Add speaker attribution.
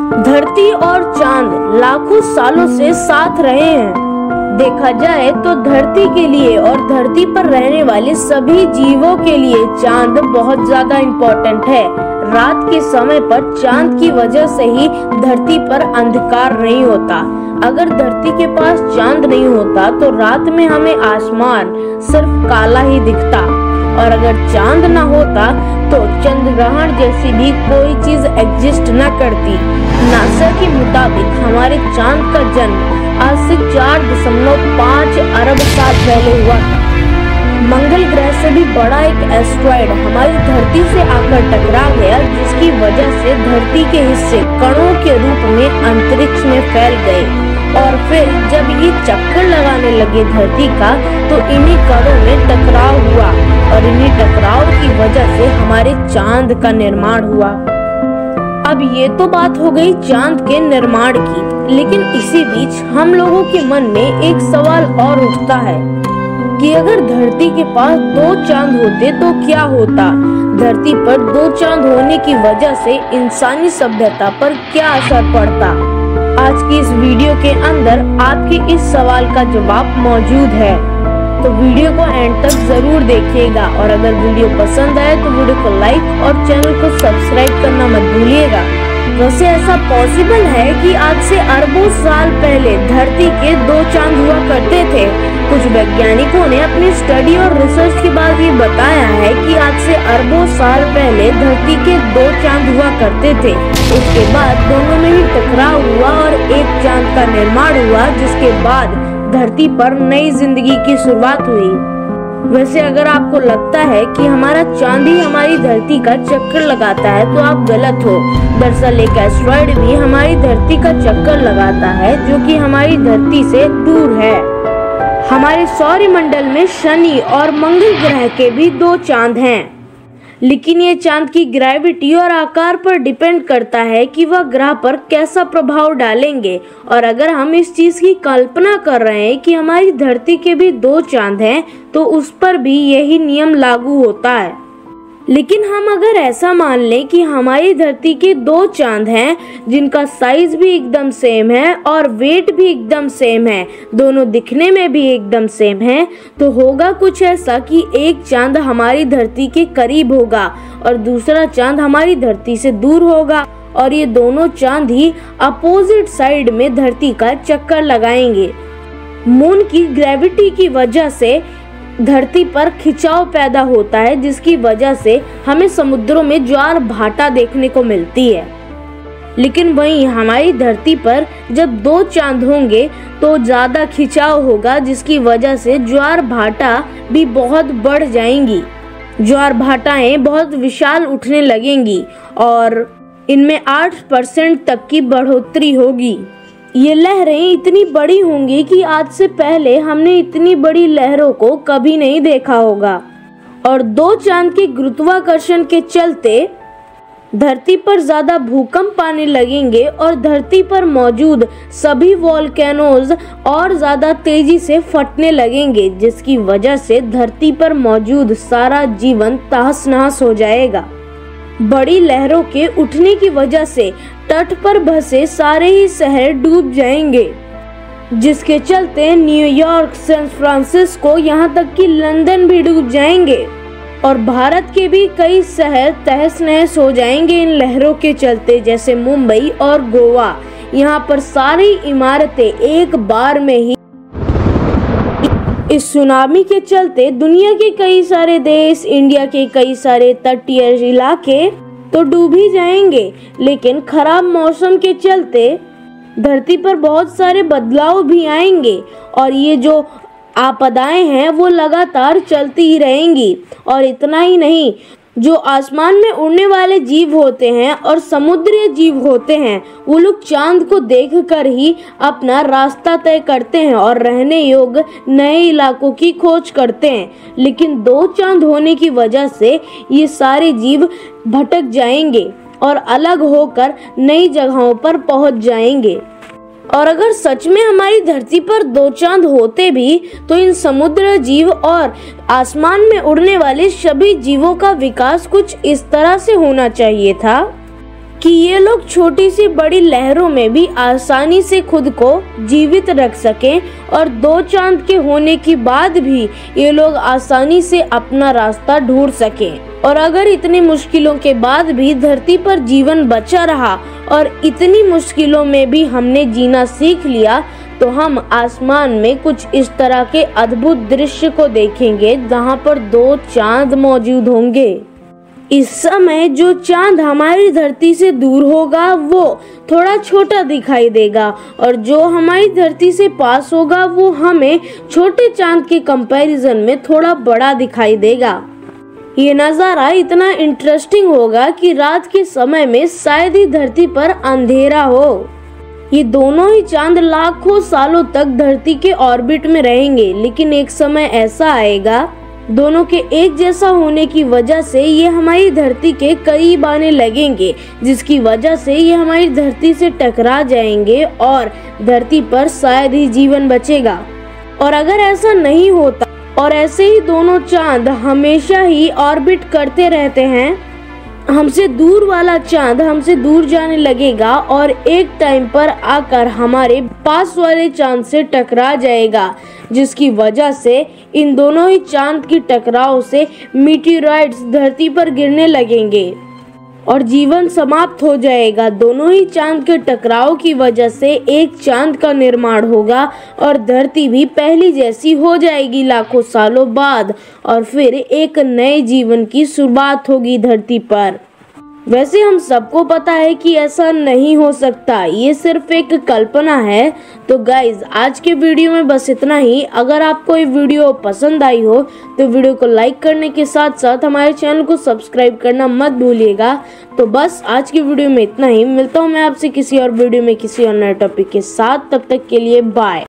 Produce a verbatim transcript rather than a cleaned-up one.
Speaker 1: धरती और चांद लाखों सालों से साथ रहे हैं। देखा जाए तो धरती के लिए और धरती पर रहने वाले सभी जीवों के लिए चांद बहुत ज्यादा इम्पोर्टेंट है। रात के समय पर चांद की वजह से ही धरती पर अंधकार नहीं होता। अगर धरती के पास चांद नहीं होता तो रात में हमें आसमान सिर्फ काला ही दिखता, और अगर चांद न होता तो चंद्रग्रहण जैसी भी कोई चीज एग्जिस्ट न करती। नासा के मुताबिक हमारे चांद का जन्म आज से चार दशमलव पाँच अरब साल पहले हुआ था। मंगल ग्रह से भी बड़ा एक एस्ट्रॉयड हमारी धरती से आकर टकरा गया, जिसकी वजह से धरती के हिस्से कणों के रूप में अंतरिक्ष में फैल गए। और फिर जब ये चक्कर लगाने लगे धरती का, तो इन्हीं कणों में टकराव हुआ, और इन्हीं टकराव की वजह से हमारे चांद का निर्माण हुआ। अब ये तो बात हो गई चांद के निर्माण की, लेकिन इसी बीच हम लोगों के मन में एक सवाल और उठता है कि अगर धरती के पास दो चांद होते तो क्या होता। धरती पर दो चांद होने की वजह से इंसानी सभ्यता पर क्या असर पड़ता। आज की इस वीडियो के अंदर आपके इस सवाल का जवाब मौजूद है, तो वीडियो को एंड तक जरूर देखिएगा। और अगर वीडियो पसंद आए तो वीडियो को लाइक और चैनल को सब्सक्राइब करना मत भूलिएगा। वैसे ऐसा पॉसिबल है कि आज से अरबों साल पहले धरती के दो चांद हुआ करते थे। कुछ वैज्ञानिकों ने अपनी स्टडी और रिसर्च के बाद ये बताया है कि आज से अरबों साल पहले धरती के दो चांद हुआ करते थे। उसके बाद दोनों में ही टकराव हुआ और एक चांद का निर्माण हुआ, जिसके बाद धरती पर नई जिंदगी की शुरुआत हुई। वैसे अगर आपको लगता है कि हमारा चांद ही हमारी धरती का चक्कर लगाता है तो आप गलत हो। दरअसल एक एस्ट्रॉयड भी हमारी धरती का चक्कर लगाता है, जो कि हमारी धरती से दूर है। हमारे सौरमंडल में शनि और मंगल ग्रह के भी दो चांद हैं, लेकिन ये चांद की ग्रेविटी और आकार पर डिपेंड करता है कि वह ग्रह पर कैसा प्रभाव डालेंगे। और अगर हम इस चीज की कल्पना कर रहे हैं कि हमारी धरती के भी दो चांद हैं, तो उस पर भी यही नियम लागू होता है। लेकिन हम अगर ऐसा मान लें कि हमारी धरती के दो चांद हैं, जिनका साइज भी एकदम सेम है और वेट भी एकदम सेम है, दोनों दिखने में भी एकदम सेम है, तो होगा कुछ ऐसा कि एक चांद हमारी धरती के करीब होगा और दूसरा चांद हमारी धरती से दूर होगा, और ये दोनों चांद ही अपोजिट साइड में धरती का चक्कर लगाएंगे। मून की ग्रेविटी की वजह से धरती पर खिंचाव पैदा होता है, जिसकी वजह से हमें समुद्रों में ज्वार भाटा देखने को मिलती है। लेकिन वहीं हमारी धरती पर जब दो चांद होंगे तो ज्यादा खिंचाव होगा, जिसकी वजह से ज्वार भाटा भी बहुत बढ़ जाएंगी। ज्वार भाटाएं बहुत विशाल उठने लगेंगी और इनमें आठ परसेंट तक की बढ़ोतरी होगी। ये लहरें इतनी बड़ी होंगी कि आज से पहले हमने इतनी बड़ी लहरों को कभी नहीं देखा होगा। और दो चांद के गुरुत्वाकर्षण के चलते धरती पर ज्यादा भूकंप आने लगेंगे और धरती पर मौजूद सभी वोल्केनोज और ज्यादा तेजी से फटने लगेंगे, जिसकी वजह से धरती पर मौजूद सारा जीवन तहस नहस हो जाएगा। बड़ी लहरों के उठने की वजह से तट पर बसे सारे ही शहर डूब जाएंगे, जिसके चलते न्यूयॉर्क, सैन फ्रांसिस्को, यहाँ तक कि लंदन भी डूब जाएंगे। और भारत के भी कई शहर तहस नहस हो जाएंगे इन लहरों के चलते, जैसे मुंबई और गोवा। यहाँ पर सारी इमारतें एक बार में ही इस सुनामी के चलते दुनिया के कई सारे देश, इंडिया के कई सारे तटीय इलाके तो डूब ही जाएंगे। लेकिन खराब मौसम के चलते धरती पर बहुत सारे बदलाव भी आएंगे, और ये जो आपदाएं हैं वो लगातार चलती ही रहेंगी। और इतना ही नहीं, जो आसमान में उड़ने वाले जीव होते हैं और समुद्री जीव होते हैं, वो लोग चांद को देखकर ही अपना रास्ता तय करते हैं और रहने योग्य नए इलाकों की खोज करते हैं। लेकिन दो चांद होने की वजह से ये सारे जीव भटक जाएंगे और अलग होकर नई जगहों पर पहुंच जाएंगे। और अगर सच में हमारी धरती पर दो चांद होते भी तो इन समुद्र जीव और आसमान में उड़ने वाले सभी जीवों का विकास कुछ इस तरह से होना चाहिए था कि ये लोग छोटी सी बड़ी लहरों में भी आसानी से खुद को जीवित रख सकें और दो चांद के होने के बाद भी ये लोग आसानी से अपना रास्ता ढूंढ सकें। और अगर इतनी मुश्किलों के बाद भी धरती पर जीवन बचा रहा और इतनी मुश्किलों में भी हमने जीना सीख लिया, तो हम आसमान में कुछ इस तरह के अद्भुत दृश्य को देखेंगे जहाँ पर दो चांद मौजूद होंगे। इस समय जो चांद हमारी धरती से दूर होगा वो थोड़ा छोटा दिखाई देगा और जो हमारी धरती से पास होगा वो हमें छोटे चांद के कंपैरिजन में थोड़ा बड़ा दिखाई देगा। ये नज़ारा इतना इंटरेस्टिंग होगा कि रात के समय में शायद ही धरती पर अंधेरा हो। ये दोनों ही चांद लाखों सालों तक धरती के ऑर्बिट में रहेंगे, लेकिन एक समय ऐसा आएगा दोनों के एक जैसा होने की वजह से ये हमारी धरती के करीब आने लगेंगे, जिसकी वजह से ये हमारी धरती से टकरा जाएंगे और धरती पर शायद ही जीवन बचेगा। और अगर ऐसा नहीं होता और ऐसे ही दोनों चांद हमेशा ही ऑर्बिट करते रहते हैं, हमसे दूर वाला चांद हमसे दूर जाने लगेगा और एक टाइम पर आकर हमारे पास वाले चांद से टकरा जाएगा, जिसकी वजह से इन दोनों ही चांद की टकराव से मीटियोराइट्स धरती पर गिरने लगेंगे और जीवन समाप्त हो जाएगा। दोनों ही चांद के टकराव की वजह से एक चांद का निर्माण होगा और धरती भी पहली जैसी हो जाएगी लाखों सालों बाद, और फिर एक नए जीवन की शुरुआत होगी धरती पर। वैसे हम सबको पता है कि ऐसा नहीं हो सकता, ये सिर्फ एक कल्पना है। तो गाइज आज के वीडियो में बस इतना ही। अगर आपको ये वीडियो पसंद आई हो तो वीडियो को लाइक करने के साथ साथ हमारे चैनल को सब्सक्राइब करना मत भूलिएगा। तो बस आज की वीडियो में इतना ही। मिलता हूँ मैं आपसे किसी और वीडियो में किसी और नए टॉपिक के साथ। तब तक के लिए बाय।